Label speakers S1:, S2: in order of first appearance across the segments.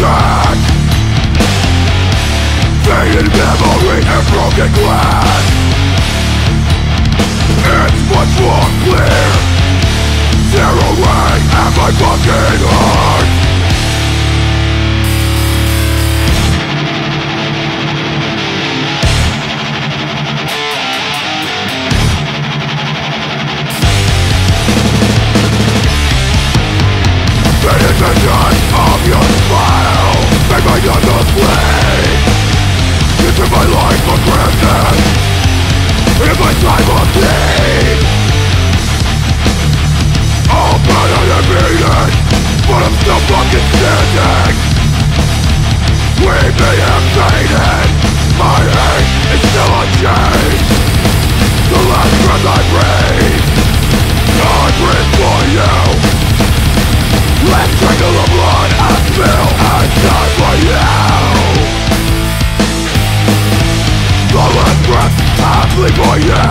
S1: track. Faded memory and broken glass. It's much more clear. Zeroing at my fucking heart. Faded the dust of your smile. Make my guns bleed. You took my life for granted. In my time of need. All better than beaten, but I'm still fucking standing. We may have faded, my hate is still unchanged. The last breath I breathe for you. Let's trickle the blood I spill and die for you. The last breath I bleed for you.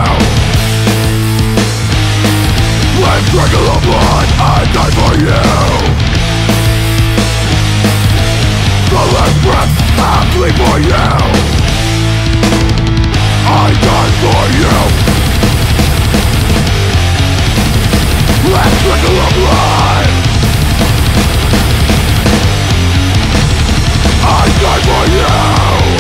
S1: Let's trickle the blood I die for you. The last breath I bleed for you. I die for you. Let's trickle the blood I die for you.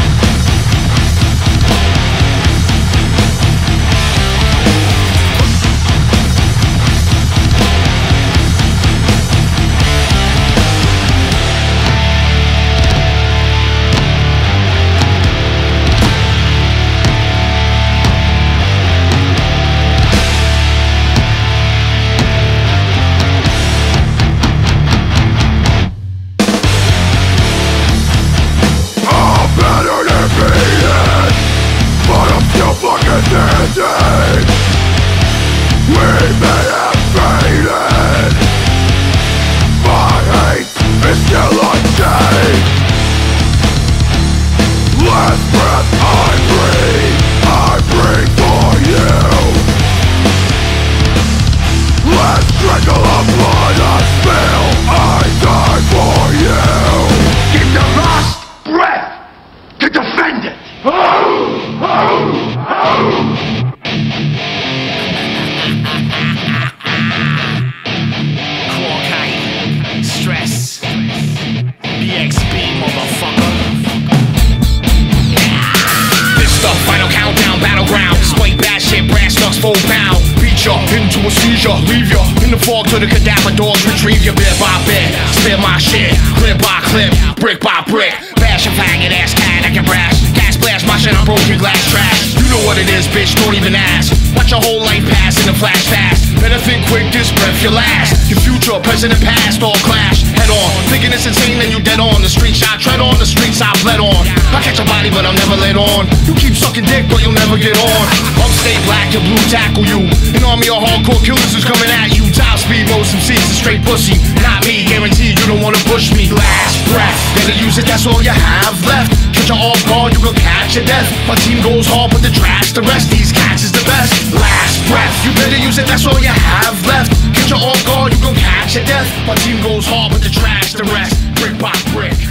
S1: Standing. We may have faded. My hate is still unchanged. Last breath I breathe for you. Last trickle of blood I spill, I die for you. Give the last breath to defend it.
S2: Stress. BXB, motherfucker. This the final countdown, battleground. Display bad shit, brass knucks, full pound. Beat ya into a seizure, leave ya in the fog till the cadaver dogs retrieve ya bit by bit. Spit my shit, clip by clip, brick by brick. Bash a faggot ass cat that can brash. Gas blast my shit on broken glass trash. You know what it is, bitch, don't even ask. Watch your whole life pass in a flash fast. Better think quick, this breath your last. Your future, present and past all clash. Head on, thinking it's insane then you dead on. The streets I tread on, the streets I bled on. I catch a body but I'm never let on. You keep sucking dick but you'll never get on. Upstate black, your blue tackle you. An army of hardcore killers is coming at you. Top speed, most MCs is straight pussy. Not me, guaranteed you don't wanna push me. Last breath, better use it, that's all you have left. Catch you off guard, you gon' catch your death. My team goes hard, but the trash the rest. These cats is the best. Last breath, you better use it, that's all you have left. Catch you off guard, you gon' catch your death. My team goes hard, but the trash the rest. Brick by brick.